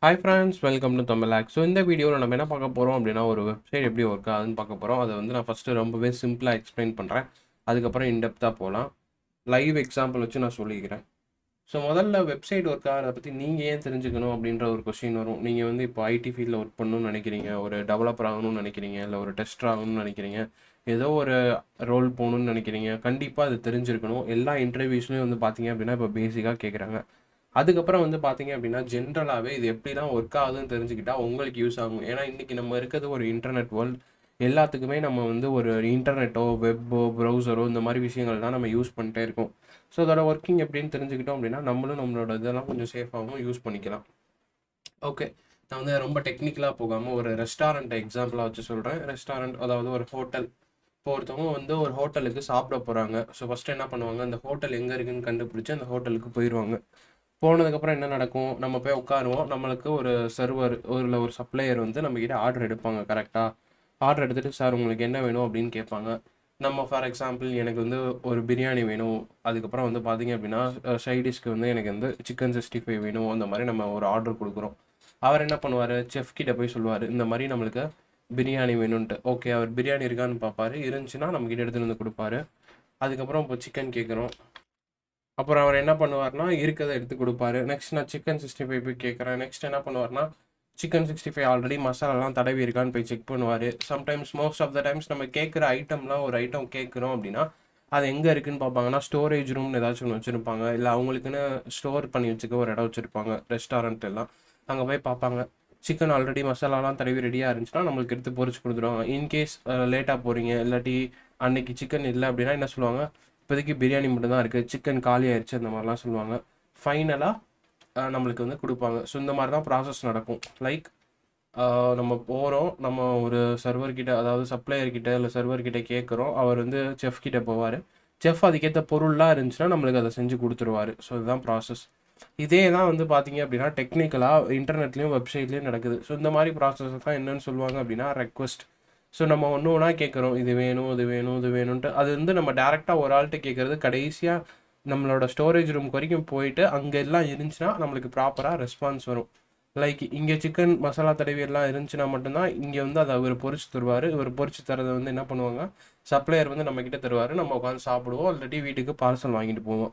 Hi friends, welcome to tamilhack. So இந்த வீடியோவில் நம்ம என்ன பார்க்க போகிறோம் அப்படின்னா ஒரு வெப்சைட் எப்படி ஒர்க் ஆகுதுன்னு பார்க்க போகிறோம். அதை வந்து நான் ஃபஸ்ட்டு ரொம்பவே சிம்பிளாக எக்ஸ்பிளைன் பண்ணுறேன். அதுக்கப்புறம் இன்டெப்த்தாக போகலாம். லைவ் எக்ஸாம்பிள் வச்சு நான் சொல்லிக்கிறேன். ஸோ முதல்ல வெப்சைட் ஒர்க் ஆகிறத பற்றி நீங்கள் ஏன் தெரிஞ்சுக்கணும் அப்படின்ற ஒரு கொஸ்டின் வரும். நீங்கள் வந்து இப்போ ஐடி ஃபீல்டில் ஒர்க் பண்ணணும்னு நினைக்கிறீங்க, ஒரு டெவலப்பர் ஆகணும்னு நினைக்கிறீங்க, இல்லை ஒரு டெஸ்டர் ஆகணும்னு நினைக்கிறீங்க, ஏதோ ஒரு ரோல் போகணும்னு நினைக்கிறீங்க. கண்டிப்பாக அது தெரிஞ்சிருக்கணும். எல்லா இன்டர்வியூஸ்லையும் வந்து பார்த்தீங்க அப்படின்னா இப்போ பேசிக்காக கேட்குறாங்க. அதுக்கப்புறம் வந்து பார்த்தீங்க அப்படின்னா ஜென்ரலாகவே இது எப்படிலாம் ஒர்க் ஆகுதுன்னு தெரிஞ்சுக்கிட்டா உங்களுக்கு யூஸ் ஆகும். ஏன்னா இன்றைக்கி நம்ம இருக்கிறது ஒரு இன்டர்நெட் வேர்ல்டு. எல்லாத்துக்குமே நம்ம வந்து ஒரு இன்டர்நெட்டோ வெப்போ ப்ரௌசரோ இந்த மாதிரி விஷயங்கள் தான் நம்ம யூஸ் பண்ணிட்டே இருக்கோம். ஸோ அதோட ஒர்க்கிங் எப்படின்னு தெரிஞ்சுக்கிட்டோம் அப்படின்னா நம்மளும் நம்மளோட இதெல்லாம் கொஞ்சம் சேஃபாகவும் யூஸ் பண்ணிக்கலாம். ஓகே, நான் வந்து ரொம்ப டெக்னிக்கலாக போகாமல் ஒரு ரெஸ்டாரண்ட்டை எக்ஸாம்பிளாக வச்சு சொல்கிறேன். ரெஸ்டாரண்ட் அதாவது ஒரு ஹோட்டல். இப்போ ஒருத்தவங்க வந்து ஒரு ஹோட்டலுக்கு சாப்பிட போகிறாங்க. ஸோ ஃபஸ்ட்டு என்ன பண்ணுவாங்க, அந்த ஹோட்டல் எங்கே இருக்குதுன்னு கண்டுபிடிச்சி அந்த ஹோட்டலுக்கு போயிடுவாங்க. போனதுக்கப்புறம் என்ன நடக்கும், நம்ம போய் உட்காருவோம். நம்மளுக்கு ஒரு சர்வர் இல்லை ஒரு சப்ளையர் வந்து நம்மக்கிட்ட ஆர்டர் எடுப்பாங்க. கரெக்டாக ஆர்டர் எடுத்துகிட்டு சார் உங்களுக்கு என்ன வேணும் அப்படின்னு கேட்பாங்க. நம்ம ஃபார் எக்ஸாம்பிள் எனக்கு வந்து ஒரு பிரியாணி வேணும், அதுக்கப்புறம் வந்து பார்த்தீங்க அப்படின்னா சைடிஷ்க்கு வந்து எனக்கு வந்து சிக்கன் 65 வேணும், அந்த மாதிரி நம்ம ஒரு ஆர்டர் கொடுக்குறோம். அவர் என்ன பண்ணுவார், செஃப் கிட்ட போய் சொல்லுவார் இந்த மாதிரி நம்மளுக்கு பிரியாணி வேணும்ன்ட்டு. ஓகே, அவர் பிரியாணி இருக்கான்னு பார்ப்பாரு, இருந்துச்சுன்னா நம்மக்கிட்ட எடுத்துகிட்டு வந்து கொடுப்பாரு. அதுக்கப்புறம் இப்போ சிக்கன் கேட்குறோம். அப்புறம் அவர் என்ன பண்ணுவார்னா இருக்கிறத எடுத்து கொடுப்பாரு. நெக்ஸ்ட் நான் சிக்கன் 65 போய் கேட்குறேன். நெக்ஸ்ட் என்ன பண்ணுவார்னா சிக்கன் 65 ஆல்ரெடி மசாலாலாம் தடவி இருக்கான்னு போய் செக் பண்ணுவார். Sometimes most of the times நம்ம கேட்குற ஐட்டம்லாம் ஒரு ஐட்டம் கேட்குறோம் அப்படின்னா அது எங்கே இருக்குதுன்னு பார்ப்பாங்கன்னா ஸ்டோரேஜ் ரூம்னு ஏதாச்சும் ஒன்று வச்சுருப்பாங்க, இல்லை அவங்களுக்குன்னு ஸ்டோர் பண்ணி வச்சுக்க ஒரு இடம் வச்சுருப்பாங்க ரெஸ்டாரண்ட் எல்லாம். அங்கே போய் பார்ப்பாங்க, சிக்கன் ஆல்ரெடி மசாலாலாம் தடவி ரெடியாக இருந்துச்சுன்னா நம்மளுக்கு எடுத்து பொரிச்சு கொடுத்துருவாங்க. இன்கேஸ் லேட்டாக போகிறீங்க இல்லாட்டி அன்னைக்கு சிக்கன் இல்லை அப்படின்னா என்ன சொல்லுவாங்க, இப்போதைக்கு பிரியாணி மட்டும் தான் இருக்குது, சிக்கன் காலி ஆயிடுச்சு, அந்த மாதிரிலாம் சொல்லுவாங்க. ஃபைனலாக நம்மளுக்கு வந்து கொடுப்பாங்க. ஸோ இந்த மாதிரி தான் ப்ராசஸ் நடக்கும். லைக் நம்ம போகிறோம், நம்ம ஒரு சர்வர்கிட்ட அதாவது சப்ளையர்கிட்ட இல்லை சர்வர்கிட்ட கேட்குறோம். அவர் வந்து செஃப் கிட்ட போவார். செஃப் அதுக்கேற்ற பொருள்லாம் இருந்துச்சுன்னா நம்மளுக்கு அதை செஞ்சு கொடுத்துருவார். ஸோ இதுதான் ப்ராசஸ். இதே தான் வந்து பார்த்தீங்க அப்படின்னா டெக்னிக்கலாக இன்டர்நெட்லேயும் வெப்சைட்லேயும் நடக்குது. ஸோ இந்த மாதிரி ப்ராசஸ் தான் என்னன்னு சொல்லுவாங்க அப்படின்னா ரெக்வஸ்ட். ஸோ நம்ம ஒன்று ஒன்றா கேட்குறோம், இது வேணும் இது வேணும் இது வேணும்ன்ட்டு. அது வந்து நம்ம டேரெக்டாக ஒரு ஆள்கிட்ட கேட்குறது கடைசியாக நம்மளோட ஸ்டோரேஜ் ரூம் வரைக்கும் போயிட்டு அங்கே எல்லாம் இருந்துச்சுன்னா நம்மளுக்கு ப்ராப்பராக ரெஸ்பான்ஸ் வரும். லைக் இங்கே சிக்கன் மசாலா தடவி எல்லாம் இருந்துச்சுன்னா மட்டும்தான் இங்கே வந்து அதை அவர் பொரிச்சு தருவார். இவர் பொரிச்சு தரதை வந்து என்ன பண்ணுவாங்க, சப்ளையர் வந்து நம்மக்கிட்ட தருவார். நம்ம உட்காந்து சாப்பிடுவோம், இல்லாட்டி வீட்டுக்கு பார்சல் வாங்கிட்டு போவோம்.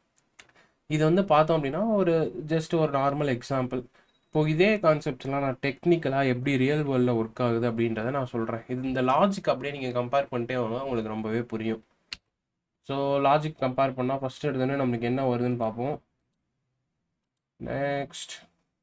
இது வந்து பார்த்தோம் அப்படின்னா ஒரு ஜஸ்ட் ஒரு நார்மல் எக்ஸாம்பிள். இப்போ இதே கான்செப்ட்ஸ்லாம் நான் டெக்னிக்கலாக எப்படி ரியல் வேர்ல்டில் ஒர்க் ஆகுது அப்படின்றத நான் சொல்கிறேன். இது இந்த லாஜிக் அப்படியே நீங்கள் கம்பேர் பண்ணிட்டே வாங்க, உங்களுக்கு ரொம்பவே புரியும். ஸோ லாஜிக் கம்பேர் பண்ணால் ஃபஸ்ட்டு எடுத்தோன்னே நம்மளுக்கு என்ன வருதுன்னு பார்ப்போம். Next,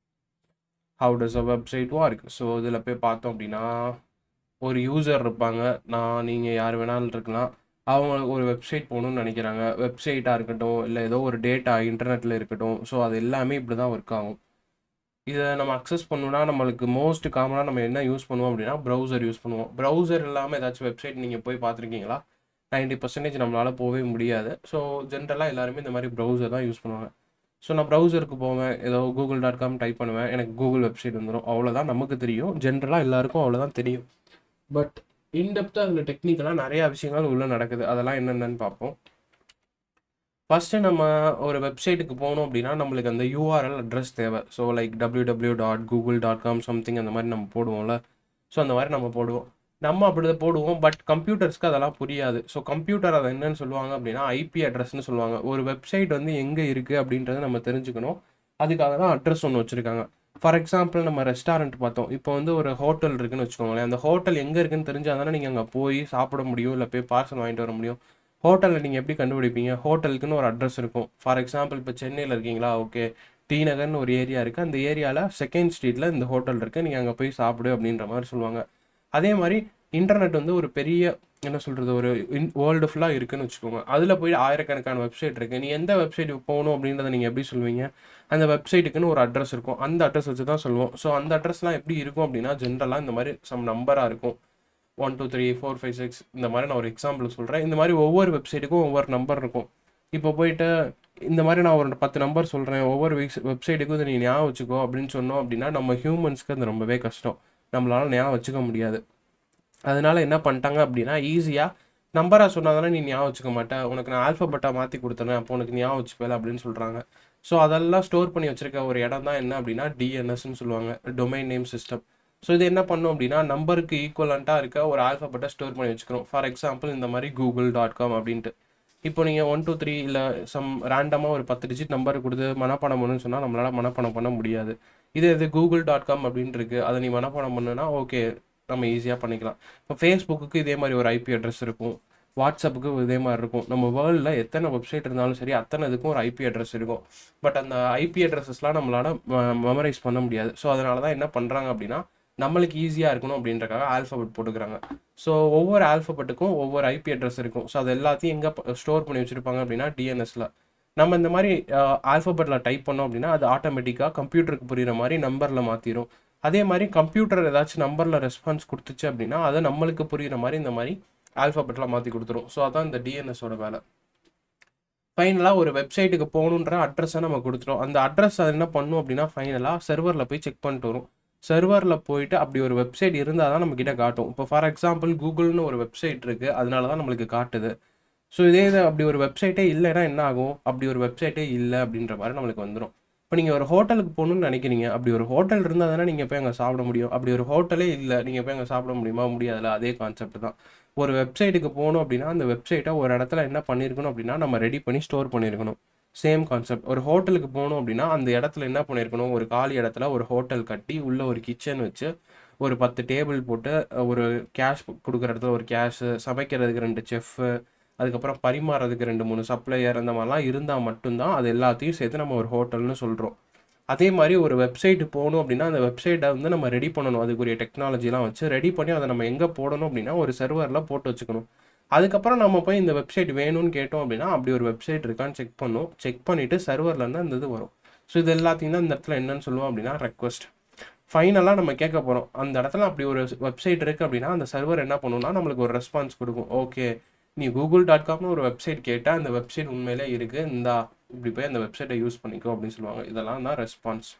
how does a website work. So இதில் போய் பார்த்தோம் அப்படின்னா ஒரு யூசர் இருப்பாங்க, நீங்கள் யார் வேணாலும் இருக்கலாம். அவங்க ஒரு வெப்சைட் போகணுன்னு நினைக்கிறாங்க. வெப்சைட்டாக இருக்கட்டும் இல்லை ஏதோ ஒரு டேட்டா இன்டர்நெட்டில் இருக்கட்டும். ஸோ அது எல்லாமே இப்படி தான் ஒர்க் ஆகும். இதை நம்ம அக்சஸ் பண்ணணும்னா நம்மளுக்கு மோஸ்ட் காமனாக நம்ம என்ன யூஸ் பண்ணுவோம் அப்படின்னா ப்ரௌசர் யூஸ் பண்ணுவோம். ப்ரௌசர் இல்லாமல் ஏதாச்சும் வெப்சைட் நீங்கள் போய் பார்த்துருக்கீங்களா? 90% நம்மளால் போகவே முடியாது. ஸோ ஜென்ரலாக எல்லாருமே இந்த மாதிரி ப்ரௌசர் தான் யூஸ் பண்ணுவாங்க. ஸோ நான் ப்ரௌசருக்கு போவேன், ஏதோ google.com டைப் பண்ணுவேன், எனக்கு கூகுள் வெப்சைட் வந்துடும். அவ்வளோதான் நமக்கு தெரியும். ஜென்ரலாக எல்லாருக்கும் அவ்வளோதான் தெரியும். பட் இன்டெப்த்தாக அதில் டெக்னிக்கலாக நிறையா விஷயங்கள் உள்ளே நடக்குது. அதெல்லாம் என்னென்னு பார்ப்போம். ஃபஸ்ட்டு நம்ம ஒரு வெப்சைட்டுக்கு போகணும் அப்படின்னா நம்மளுக்கு அந்த யூஆர்எல் அட்ரஸ் தேவை. ஸோ லைக் www.google.com சம்திங் அந்த மாதிரி நம்ம போடுவோம்ல. ஸோ அந்த மாதிரி நம்ம போடுவோம். நம்ம அப்படி தான் போடுவோம். பட் கம்ப்யூட்டர்ஸ்க்கு அதெல்லாம் புரியாது. ஸோ கம்ப்யூட்டர் அதை என்னன்னு சொல்லுவாங்க அப்படின்னா ஐபி அட்ரஸ்ன்னு சொல்லுவாங்க. ஒரு வெப்சைட் வந்து எங்கே இருக்குது அப்படின்றத நம்ம தெரிஞ்சுக்கணும். அதுக்காக தான் அட்ரஸ் ஒன்று வச்சுருக்காங்க. ஃபார் எக்ஸாம்பிள் நம்ம ரெஸ்டாரண்ட் பார்த்தோம். இப்போ வந்து ஒரு ஹோட்டல் இருக்குன்னு வச்சுக்கோங்களேன். அந்த ஹோட்டல் எங்கே இருக்குன்னு தெரிஞ்சால் தானே நீங்கள் அங்கே போய் சாப்பிட முடியும், இல்லை போய் பார்சல் வாங்கிட்டு வர முடியும். ஹோட்டலில் நீங்கள் எப்படி கண்டுபிடிப்பீங்க? ஹோட்டலுக்குன்னு ஒரு அட்ரஸ் இருக்கும். ஃபார் எக்ஸாம்பிள் இப்போ சென்னையில் இருக்கீங்களா, ஓகே, டி நகர்னு ஒரு ஏரியா இருக்குது. அந்த ஏரியாவில் 2nd ஸ்ட்ரீட்டில் இந்த ஹோட்டல் இருக்குது, நீங்கள் அங்கே போய் சாப்பிடு அப்படின்ற மாதிரி சொல்லுவாங்க. அதே மாதிரி இன்டர்நெட் வந்து ஒரு பெரிய என்ன சொல்கிறது ஒரு வேர்ல்டு ஃபுல்லாக இருக்குதுன்னு வச்சுக்கோங்க. அதில் போய் ஆயிரக்கணக்கான வெப்சைட் இருக்குது. நீ எந்த வெப்சைட் போகணும் அப்படின்றத நீங்கள் எப்படி சொல்லுவீங்க? அந்த வெப்சைட்டுக்குன்னு ஒரு அட்ரஸ் இருக்கும். அந்த அட்ரஸ் வச்சு தான் சொல்லுவோம். ஸோ அந்த அட்ரஸ்லாம் எப்படி இருக்கும் அப்படின்னா ஜென்ரலாக இந்த மாதிரி சம் நம்பராக இருக்கும். 1 2 3 4 5 6 இந்த மாதிரி நான் ஒரு எக்ஸாம்பிள் சொல்கிறேன். இந்த மாதிரி ஒவ்வொரு வெப்சைட்டுக்கும் ஒவ்வொரு நம்பர் இருக்கும். இப்போ போயிட்டு இந்த மாதிரி நான் ஒரு 10 நம்பர் சொல்கிறேன், ஒவ்வொரு வெப்சைட்டுக்கும் இதை நீ ஞாபகம் வச்சுக்கோ அப்படின்னு சொன்னோம் அப்படின்னா நம்ம ஹியூமன்ஸ்க்கு அது ரொம்பவே கஷ்டம். நம்மளால் ஞாபகம் வச்சுக்க முடியாது. அதனால என்ன பண்ணிட்டாங்க அப்படின்னா ஈஸியாக நம்பராக சொன்னால் தானே நீ ஞாபகம் வச்சுக்க மாட்டேன், உனக்கு நான் ஆல்ஃபபெட்டாக மாற்றி கொடுத்துறேன், அப்போ உனக்கு ஞாபகம் வச்சுப்பேல அப்படின்னு சொல்கிறாங்க. ஸோ அதெல்லாம் ஸ்டோர் பண்ணி வச்சிருக்க ஒரு இடம் தான் என்ன அப்படின்னா டிஎன்எஸ்ன்னு சொல்லுவாங்க, டொமைன் நேம் சிஸ்டம். ஸோ இது என்ன பண்ணும் அப்படின்னா நம்பருக்கு ஈக்குவலண்ட்டாக இருக்க ஒரு ஆல்ஃபபெட்டை ஸ்டோர் பண்ணி வச்சுக்கிறோம். ஃபார் எக்ஸாம்பிள் இந்த மாதிரி google.com அப்படின்ட்டு இப்போ நீங்கள் 1 2 3 இல்லை ரேண்டமாக ஒரு 10 டிஜிட் நம்பர் கொடுத்து மனப்பாடம் பண்ணுன்னு சொன்னால் நம்மளால் மனப்பாடம் பண்ண முடியாது. இது google.com அப்படின்ட்டு இருக்குது, அதை நீ மனப்பாடம் பண்ணுன்னா ஓகே நம்ம ஈஸியாக பண்ணிக்கலாம். இப்போ ஃபேஸ்புக்கு இதே மாதிரி ஒரு ஐபி அட்ரஸ் இருக்கும், வாட்ஸ்அப்புக்கு இதே மாதிரி இருக்கும். நம்ம வேர்ல்டில் எத்தனை வெப்சைட் இருந்தாலும் சரி அத்தனை இதுக்கும் ஒரு ஐபி அட்ரஸ் இருக்கும். பட் அந்த ஐபி அட்ரஸஸ்லாம் நம்மளால் மெமரைஸ் பண்ண முடியாது. ஸோ அதனால தான் என்ன பண்ணுறாங்க அப்படின்னா நம்மளுக்கு ஈஸியாக இருக்கணும் அப்படின்றக்காக ஆல்ஃபபெட் போட்டுக்கிறாங்க. ஸோ ஒவ்வொரு ஆல்ஃபபெட்டுக்கும் ஒவ்வொரு ஐபி அட்ரஸ் இருக்கும். ஸோ அது எல்லாத்தையும் எங்கே ஸ்டோர் பண்ணி வச்சுருப்பாங்க அப்படின்னா டிஎன்எஸில். நம்ம இந்த மாதிரி ஆல்ஃபபெட்டில் டைப் பண்ணோம் அப்படின்னா அது ஆட்டோமேட்டிக்காக கம்ப்யூட்டருக்கு புரிகிற மாதிரி நம்பரில் மாற்றிடும். அதே மாதிரி கம்ப்யூட்டர் ஏதாச்சும் நம்பரில் ரெஸ்பான்ஸ் கொடுத்துச்சு அப்படின்னா அதை நம்மளுக்கு புரிகிற மாதிரி இந்த மாதிரி ஆல்ஃபபெட்டில் மாற்றி கொடுத்துரும். ஸோ அதான் இந்த டிஎன்எஸோட வேலை. ஃபைனலாக ஒரு வெப்சைட்டுக்கு போகணுன்ற அட்ரஸை நம்ம கொடுத்துரும். அந்த அட்ரஸ் அது என்ன பண்ணும் அப்படின்னா ஃபைனலாக சர்வரில் போய் செக் பண்ணிட்டு வரும். சர்வரில் போயிட்டு அப்படி ஒரு வெப்சைட் இருந்தால் தான் நம்மக்கிட்ட காட்டும். இப்போ ஃபார் எக்ஸாம்பிள் கூகுள்னு ஒரு வெப்சைட் இருக்குது, அதனால தான் நம்மளுக்கு காட்டுது. ஸோ இதே இது அப்படி ஒரு வெப்சைட்டே இல்லைன்னா என்ன ஆகும், அப்படி ஒரு வெப்சைட்டே இல்லை அப்படின்ற மாதிரி நம்மளுக்கு வந்துடும். இப்போ நீங்கள் ஒரு ஹோட்டலுக்கு போகணுன்னு நினைக்கிறீங்க, அப்படி ஒரு ஹோட்டல் இருந்தால் தானே நீங்கள் போய் அங்கே சாப்பிட முடியும். அப்படி ஒரு ஹோட்டலே இல்லை, நீங்கள் போய் அங்கே சாப்பிட முடியுமா, முடியாதுல்ல. அதே கான்செப்ட் தான். ஒரு வெப்சைட்டுக்கு போகணும் அப்படின்னா அந்த வெப்சைட்டை ஒரு இடத்துல என்ன பண்ணியிருக்கணும் அப்படின்னா நம்ம ரெடி பண்ணி ஸ்டோர் பண்ணியிருக்கணும். Same concept. ஒரு ஹோட்டலுக்கு போகணும் அப்படின்னா அந்த இடத்துல என்ன பண்ணியிருக்கணும், ஒரு காலி இடத்துல ஒரு ஹோட்டல் கட்டி உள்ள ஒரு கிச்சன் வச்சு ஒரு 10 டேபிள் போட்டு ஒரு கேஷ் கொடுக்குற இடத்துல ஒரு கேஷு, சமைக்கிறதுக்கு 2 செஃப்பு, அதுக்கப்புறம் பரிமாறதுக்கு 2 3 சப்ளையர், அந்த மாதிரிலாம் இருந்தால் மட்டும்தான் அது எல்லாத்தையும் சேர்த்து நம்ம ஒரு ஹோட்டல்னு சொல்கிறோம். அதே மாதிரி ஒரு வெப்சைட்டு போகணும் அப்படின்னா அந்த வெப்சைட்டை வந்து நம்ம ரெடி பண்ணணும். அதுக்குரிய டெக்னாலஜிலாம் வச்சு ரெடி பண்ணி அதை நம்ம எங்கே போடணும் அப்படின்னா ஒரு சர்வரில் போட்டு வச்சுக்கணும். அதுக்கப்புறம் நம்ம போய் இந்த வெப்சைட் வேணும்னு கேட்டோம் அப்படின்னா அப்படி ஒரு வெப்சைட் இருக்கான்னு செக் பண்ணும். செக் பண்ணிவிட்டு சர்வர்லேருந்து அந்த இது வரும். ஸோ இது எல்லாத்தையும் தான் இந்த இடத்துல என்னன்னு சொல்லுவோம் அப்படின்னா ரெக்வஸ்ட். ஃபைனலாக நம்ம கேட்க போகிறோம், அந்த இடத்துல அப்படி ஒரு வெப்சைட் இருக்குது அப்படின்னா அந்த சர்வர் என்ன பண்ணுன்னா நம்மளுக்கு ஒரு ரெஸ்பான்ஸ் கொடுக்கும். ஓகே நீ google.comனு ஒரு வெப்சைட் கேட்டால் அந்த வெப்சைட் உண்மையிலே இருக்குது, இந்தா இப்படி போய் அந்த வெப்சைட்டை யூஸ் பண்ணிக்கோ அப்படின்னு சொல்லுவாங்க. இதெல்லாம் தான் ரெஸ்பான்ஸ்.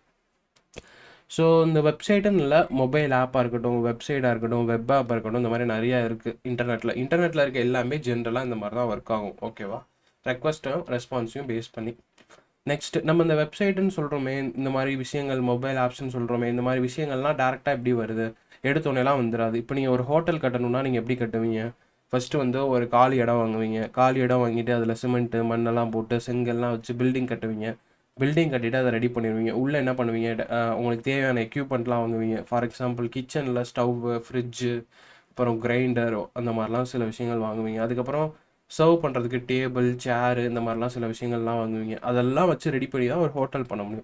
ஸோ இந்த வெப்சைட்டுன்னு இல்லை, மொபைல் ஆப்பாக இருக்கட்டும், வெப்சைட்டாக இருக்கட்டும், வெப் ஆப்பாக இருக்கட்டும், இந்த மாதிரி நிறையா இருக்குது இன்டர்நெட்டில் இருக்க எல்லாமே ஜென்ரலாக இந்த மாதிரி தான் ஒர்க் ஆகும். ஓகேவா, ரெக்வஸ்ட்டும் ரெஸ்பான்ஸையும் பேஸ் பண்ணி. நெக்ஸ்ட் நம்ம இந்த வெப்சைட்டுன்னு சொல்கிறோமே, இந்த மாதிரி விஷயங்கள், மொபைல் ஆப்ஸ்ன்னு சொல்கிறோமே, இந்த மாதிரி விஷயங்கள்லாம் டேரெக்டாக எப்படி வருது, எடுத்தோன்னேலாம் வந்துடாது. இப்போ நீங்கள் ஒரு ஹோட்டல் கட்டணும்னா நீங்கள் எப்படி கட்டுவீங்க, ஃபஸ்ட்டு வந்து ஒரு காலி இடம் வாங்குவீங்க. காலி இடம் வாங்கிட்டு அதில் சிமெண்ட்டு மண்ணெல்லாம் போட்டு செங்கல்லாம் வச்சு பில்டிங் கட்டுவீங்க. பில்டிங் கட்டிட்டு அதை ரெடி பண்ணிடுவீங்க. உள்ளே என்ன பண்ணுவீங்க, உங்களுக்கு தேவையான எக்யூப்மெண்ட்லாம் வாங்குவீங்க. ஃபார் எக்ஸாம்பிள் கிச்சனில் ஸ்டவ்வு, ஃப்ரிட்ஜு, அப்புறம் கிரைண்டர், அந்த மாதிரிலாம் சில விஷயங்கள் வாங்குவீங்க. அதுக்கப்புறம் சர்வ் பண்ணுறதுக்கு டேபிள், சேரு, இந்த மாதிரிலாம் சில விஷயங்கள்லாம் வாங்குவீங்க. அதெல்லாம் வச்சு ரெடி பண்ணி தான் ஒரு ஹோட்டல் பண்ண முடியும்.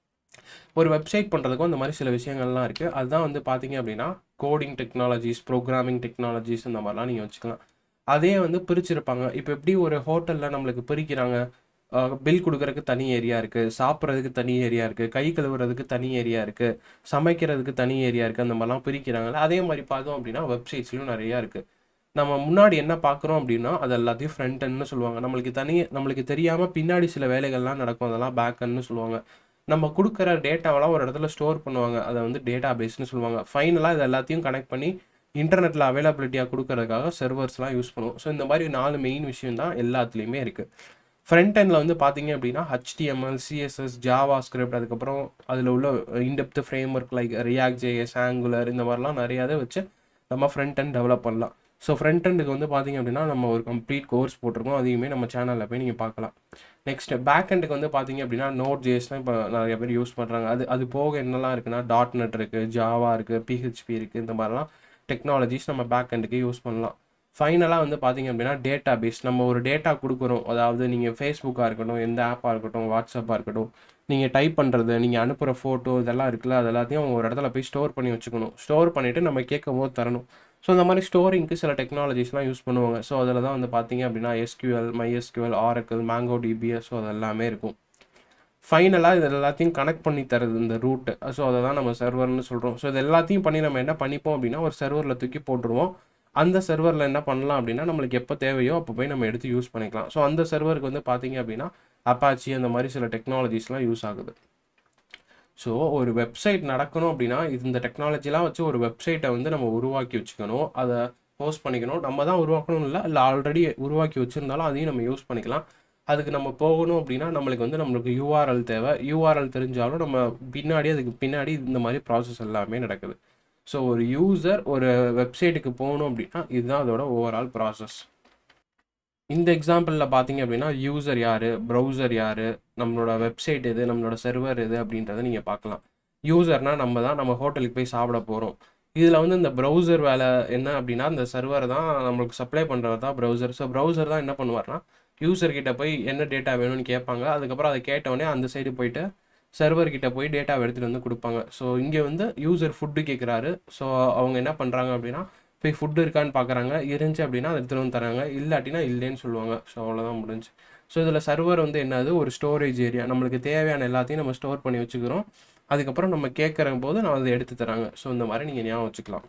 ஒரு வெப்சைட் பண்ணுறதுக்கும் அந்த மாதிரி சில விஷயங்கள்லாம் இருக்குது. அதுதான் வந்து பார்த்தீங்க அப்படின்னா கோடிங் டெக்னாலஜிஸ், ப்ரோக்ராமிங் டெக்னாலஜிஸ், இந்த மாதிரிலாம் நீங்கள் வச்சுக்கலாம். அதே வந்து பிரிச்சிருப்பாங்க. இப்போ எப்படி ஒரு ஹோட்டலில் நம்மளுக்கு பிரிக்கிறாங்க, பில் கொடுக்குறதுக்கு தனி ஏரியா இருக்குது, சாப்பிட்றதுக்கு தனி ஏரியா இருக்குது, கை கழுவுறதுக்கு தனி ஏரியா இருக்குது, சமைக்கிறதுக்கு தனி ஏரியா இருக்குது, அந்த மாதிரிலாம் பிரிக்கிறாங்கல்ல. அதே மாதிரி பார்த்தோம் அப்படின்னா வெப்சைட்ஸ்லையும் நிறையா இருக்குது. நம்ம முன்னாடி என்ன பார்க்குறோம் அப்படின்னா அது எல்லாத்தையும் ஃப்ரண்ட் எண்ட்னு சொல்லுவாங்க. நம்மளுக்கு தெரியாமல் பின்னாடி சில வேலைகள்லாம் நடக்கும், அதெல்லாம் பேக் எண்ட்னு சொல்லுவாங்க. நம்ம கொடுக்குற டேட்டாவெல்லாம் ஒரு இடத்துல ஸ்டோர் பண்ணுவாங்க, அதை வந்து டேட்டா பேஸ்னு சொல்லுவாங்க. ஃபைனலாக இது எல்லாத்தையும் கனெக்ட் பண்ணி இன்டர்நெட்டில் அவைலபிலிட்டியாக கொடுக்கறதுக்காக சர்வர்ஸ்லாம் யூஸ் பண்ணுவோம். ஸோ இந்த மாதிரி 4 மெயின் விஷயம் தான் எல்லாத்துலேயுமே இருக்குது. ஃப்ரண்ட் எண்டில் வந்து பார்த்தீங்க அப்படின்னா HTML, CSS, ஜாவா ஸ்கிரிப்ட், அதுக்கப்புறம் அதில் உள்ள in-depth framework like react JS, Angular, இந்த மாதிரிலாம் நிறையாவே வச்சு நம்ம ஃப்ரண்ட் எண்ட் டெவலப் பண்ணலாம். ஸோ ஃப்ரண்ட் எண்டுக்கு வந்து பார்த்தீங்க அப்படின்னா நம்ம ஒரு கம்ப்ளீட் கோர்ஸ் போட்டிருக்கோம், அதையுமே நம்ம சேனலில் போய் நீங்கள் பார்க்கலாம். நெக்ஸ்ட் பேக் எண்டுக்கு வந்து பார்த்தீங்க அப்படின்னா Node.js இப்போ நிறைய பேர் யூஸ் பண்ணுறாங்க. அது போக என்னெல்லாம் இருக்குன்னா .NET இருக்குது, ஜாவா இருக்குது, PHP இருக்குது, இந்த மாதிரிலாம் டெக்னாலஜிஸ் நம்ம பேக் எண்டுக்கு யூஸ் பண்ணலாம். ஃபைனலாக வந்து பார்த்தீங்க அப்படின்னா டேட்டா பேஸ். நம்ம ஒரு டேட்டா கொடுக்குறோம், அதாவது நீங்கள் ஃபேஸ்புக்காக இருக்கட்டும், எந்த ஆப்பாக இருக்கட்டும், வாட்ஸ்அப்பாக இருக்கட்டும், நீங்கள் டைப் பண்ணுறது, நீங்கள் அனுப்புகிற ஃபோட்டோ, இதெல்லாம் இருக்குல்ல, அது எல்லாத்தையும் அவங்க ஒரு இடத்துல போய் ஸ்டோர் பண்ணி வச்சுக்கணும். ஸ்டோர் பண்ணிவிட்டு நம்ம கேட்கும் போது தரணும். ஸோ இந்த மாதிரி ஸ்டோரிங்க்கு சில டெக்னாலஜிஸ்லாம் யூஸ் பண்ணுவாங்க. ஸோ அதில் தான் வந்து பார்த்தீங்க அப்படின்னா SQL, MySQL, Oracle, MongoDB, so அது எல்லாமே இருக்கும். ஃபைனலாக இது எல்லாத்தையும் கனெக்ட் பண்ணி தருது இந்த ரூட்டு. ஸோ அதை தான் நம்ம சர்வர்னு சொல்கிறோம். ஸோ இது எல்லாத்தையும் பண்ணி நம்ம என்ன பண்ணிப்போம் அப்படின்னா ஒரு சர்வரில் தூக்கி போட்டுருவோம். அந்த சர்வரில் என்ன பண்ணலாம் அப்படின்னா நம்மளுக்கு எப்போ தேவையோ அப்போ போய் நம்ம எடுத்து யூஸ் பண்ணிக்கலாம். ஸோ அந்த சர்வருக்கு வந்து பார்த்தீங்க அப்படின்னா அப்பாச்சி, அந்த மாதிரி சில டெக்னாலஜிஸ்லாம் யூஸ் ஆகுது. ஸோ ஒரு வெப்சைட் நடக்கணும் அப்படின்னா இந்த டெக்னாலஜிலாம் வச்சு ஒரு வெப்சைட்டை வந்து நம்ம உருவாக்கி வச்சுக்கணும், அதை ஹோஸ்ட் பண்ணிக்கணும். நம்ம தான் உருவாக்கணும் இல்லை ஆல்ரெடி உருவாக்கி வச்சுருந்தாலும் அதையும் நம்ம யூஸ் பண்ணிக்கலாம். அதுக்கு நம்ம போகணும் அப்படின்னா நம்மளுக்கு வந்து நம்மளுக்கு யூஆர்எல் தேவை. யூஆர்எல் தெரிஞ்சாலும் நம்ம அதுக்கு பின்னாடி இந்த மாதிரி ப்ராசஸ் எல்லாமே நடக்குது. ஸோ ஒரு யூசர் ஒரு வெப்சைட்டுக்கு போகணும் அப்படின்னா இதுதான் அதோட ஓவரால் ப்ராசஸ். இந்த எக்ஸாம்பிளில் பார்த்தீங்க அப்படின்னா யூசர் யார், ப்ரௌசர் யார், நம்மளோட வெப்சைட் எது, நம்மளோட சர்வர் எது அப்படின்றத நீங்கள் பார்க்கலாம். யூசர்னால் நம்ம தான், நம்ம ஹோட்டலுக்கு போய் சாப்பிட போகிறோம். இதில் வந்து இந்த ப்ரௌசர் வேலை என்ன அப்படின்னா இந்த சர்வர் தான் நம்மளுக்கு சப்ளை பண்ணுறவர் தான் ப்ரௌசர். ஸோ ப்ரௌசர் தான் என்ன பண்ணுவார்னா யூசர்கிட்ட போய் என்ன டேட்டா வேணும்னு கேட்பாங்க. அதுக்கப்புறம் அதை கேட்டவுடனே அந்த சைடு போயிட்டு சர்வர்கிட்ட போய் டேட்டாவை எடுத்துகிட்டு வந்து கொடுப்பாங்க. ஸோ இங்கே வந்து யூசர் ஃபுட்டு கேட்குறாரு. ஸோ அவங்க என்ன பண்ணுறாங்க அப்படின்னா போய் ஃபுட்டு இருக்கான்னு பார்க்குறாங்க. இருந்துச்சு அப்படின்னா அதை எடுத்துகிட்டு வந்து தராங்க, இல்லாட்டினா இல்லைன்னு சொல்லுவாங்க. ஸோ அவ்வளோதான் முடிஞ்சு. ஸோ இதில் சர்வர் வந்து என்னது, ஒரு ஸ்டோரேஜ் ஏரியா. நம்மளுக்கு தேவையான எல்லாத்தையும் நம்ம ஸ்டோர் பண்ணி வச்சுக்கிறோம். அதுக்கப்புறம் நம்ம கேட்குற போது நான் அதை எடுத்து தராங்க. ஸோ இந்த மாதிரி நீங்கள் ஞாபகம் வச்சுக்கலாம்.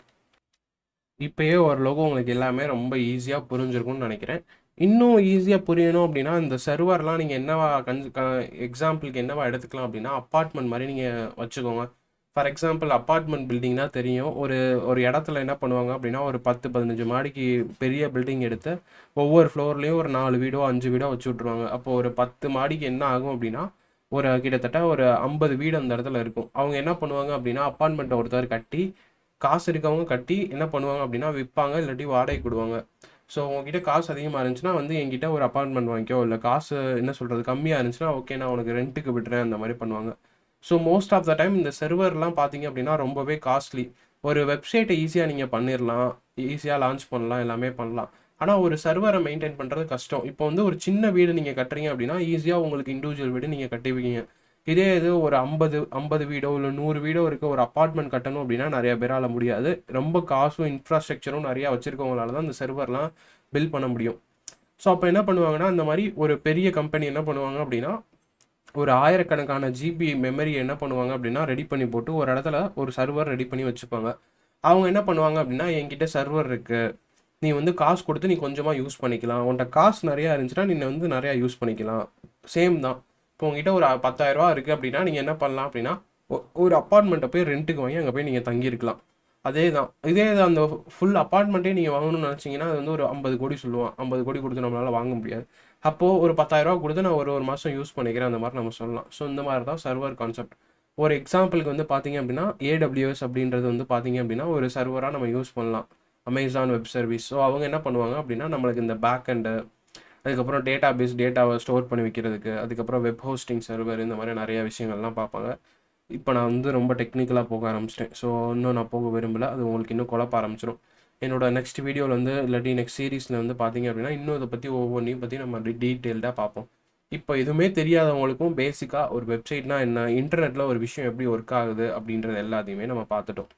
இப்போயே ஓரளவுக்கு உங்களுக்கு எல்லாமே ரொம்ப ஈஸியாக புரிஞ்சிருக்கும்னு நினைக்கிறேன். இன்னும் ஈஸியாக புரியணும் அப்படின்னா இந்த சர்வர்லாம் நீங்கள் என்னவா எக்ஸாம்பிளுக்கு என்னவா எடுத்துக்கலாம் அப்படின்னா அப்பார்ட்மெண்ட் மாதிரி நீங்கள் வச்சுக்கோங்க. ஃபார் எக்ஸாம்பிள் அப்பார்ட்மெண்ட் பில்டிங்னா தெரியும். ஒரு ஒரு இடத்துல என்ன பண்ணுவாங்க அப்படின்னா ஒரு 10-15 மாடிக்கு பெரிய பில்டிங் எடுத்து ஒவ்வொரு ஃப்ளோர்லேயும் ஒரு 4 வீடோ 5 வீடோ வச்சு விட்ருவாங்க. அப்போ ஒரு 10 மாடிக்கு என்ன ஆகும் அப்படின்னா ஒரு கிட்டத்தட்ட ஒரு 50 வீடு அந்த இடத்துல இருக்கும். அவங்க என்ன பண்ணுவாங்க அப்படின்னா அப்பார்ட்மெண்ட்டை ஒருத்தர் கட்டி காசு இருக்கவங்க கட்டி என்ன பண்ணுவாங்க அப்படின்னா விற்பாங்க, இல்லாட்டி வாடகைக்கு விடுவாங்க. ஸோ உங்ககிட்ட காசு அதிகமாக இருந்துச்சுன்னா வந்து என்கிட்ட ஒரு அப்பார்ட்மெண்ட் வாங்கிக்கோ, இல்லை காசு என்ன சொல்கிறது கம்மியாக இருந்துச்சுன்னா ஓகே நான் உனக்கு ரெண்ட்டுக்கு விடுறேன், அந்த மாதிரி பண்ணுவாங்க. So most of the time இந்த சர்வர்லாம் பார்த்தீங்க அப்படின்னா ரொம்பவே காஸ்ட்லி. ஒரு வெப்சைட்டை ஈஸியாக நீங்கள் பண்ணிடலாம், ஈஸியாக லான்ச் பண்ணலாம், எல்லாமே பண்ணலாம். ஆனால் ஒரு சர்வரை மெயின்டைன் பண்ணுறது கஷ்டம். இப்போ வந்து ஒரு சின்ன வீடு நீங்கள் கட்டுறீங்க அப்படின்னா ஈஸியாக உங்களுக்கு இண்டிவிஜுவல் வீடு நீங்கள் கட்டுவீங்க. இதே இது ஒரு 50 வீடோ இல்லை 100 வீடோ இருக்க ஒரு அப்பார்ட்மெண்ட் கட்டணும் அப்படின்னா நிறைய பேரால் முடியாது. ரொம்ப காசும் இன்ஃப்ராஸ்ட்ரக்சரும் நிறையா வச்சுருக்கவங்களால தான் இந்த சர்வர்லாம் பில்ட் பண்ண முடியும். ஸோ அப்போ என்ன பண்ணுவாங்கன்னா இந்த மாதிரி ஒரு பெரிய கம்பெனி என்ன பண்ணுவாங்க அப்படின்னா ஒரு ஆயிரக்கணக்கான ஜிபி மெமரி என்ன பண்ணுவாங்க அப்படின்னா ரெடி பண்ணி போட்டு ஒரு இடத்துல ஒரு சர்வர் ரெடி பண்ணி வச்சுப்பாங்க. அவங்க என்ன பண்ணுவாங்க அப்படின்னா என்கிட்ட சர்வர் இருக்குது, நீ வந்து காசு கொடுத்து நீ கொஞ்சமாக யூஸ் பண்ணிக்கலாம், உன்கிட்ட காசு நிறையா இருந்துச்சுன்னா நீ வந்து நிறையா யூஸ் பண்ணிக்கலாம். சேம் தான். இப்போ உங்ககிட்ட ஒரு 10,000 ரூபா இருக்குது அப்படின்னா நீங்கள் என்ன பண்ணலாம் அப்படின்னா ஒரு அப்பார்ட்மெண்ட்டை போய் ரெண்ட்டுக்கு வாங்கி அங்கே போய் நீங்கள் தங்கியிருக்கலாம். அதே தான். இதே அந்த ஃபுல் அப்பார்ட்மெண்ட்டே நீங்கள் வாங்கணும்னு நினச்சிங்கன்னா அது வந்து ஒரு 50 கோடி சொல்லுவான். 50 கோடி கொடுத்து நம்மளால் வாங்க முடியாது. அப்போது ஒரு 10,000 ரூபா கொடுத்து நான் ஒரு மாதம் யூஸ் பண்ணிக்கிறேன், அந்த மாதிரி நம்ம சொல்லலாம். ஸோ இந்த மாதிரி தான் சர்வர் கான்செப்ட். ஒரு எக்ஸாம்பிளுக்கு வந்து பார்த்தீங்க அப்படின்னா ஏடபிள்யூஎஸ் அப்படின்றது வந்து பார்த்தீங்க அப்படின்னா ஒரு சர்வராக நம்ம யூஸ் பண்ணலாம். Amazon web service. ஸோ அவங்க என்ன பண்ணுவாங்க அப்படின்னா நம்மளுக்கு இந்த பேக் அண்டு, அதுக்கப்புறம் டேட்டாவை ஸ்டோர் பண்ணி வைக்கிறதுக்கு, அதுக்கப்புறம் வெப் ஹோஸ்டிங் சர்வர், இந்த மாதிரி நிறைய விஷயங்கள்லாம் பார்ப்பாங்க. இப்போ நான் வந்து ரொம்ப டெக்னிக்கலாக போக ஆரம்பிச்சிட்டேன். ஸோ இன்னும் நான் போக விரும்பலை, அது உங்களுக்கு இன்னும் குழப்ப ஆரம்பிச்சிடும். என்னோட நெக்ஸ்ட் வீடியோவில் வந்து இல்லாட்டி நெக்ஸ்ட் சீரீஸில் வந்து பார்த்தீங்க அப்படின்னா இன்னும் இதை பற்றி ஒவ்வொன்றையும் பற்றி நம்ம டீட்டெயில்டாக பார்ப்போம். இப்போ எதுவுமே தெரியாதவங்களுக்கும் பேசிக்காக ஒரு வெப்சைட்னா என்ன, இன்டர்நெட்டில் ஒரு விஷயம் எப்படி ஒர்க் ஆகுது அப்படின்றது எல்லாத்தையுமே நம்ம பார்த்துட்டோம்.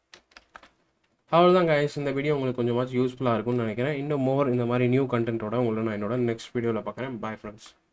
அவ்வளோதான் கைஸ், இந்த வீடியோ உங்களுக்கு கொஞ்சமாச்சும் யூஸ்ஃபுல்லாக இருக்கும்னு நினைக்கிறேன். இன்னும் இந்த மாதிரி நியூ கண்டென்ட்டோட உங்களை நான் என்னோட நெக்ஸ்ட் வீடியோவில் பார்க்குறேன். Bye friends.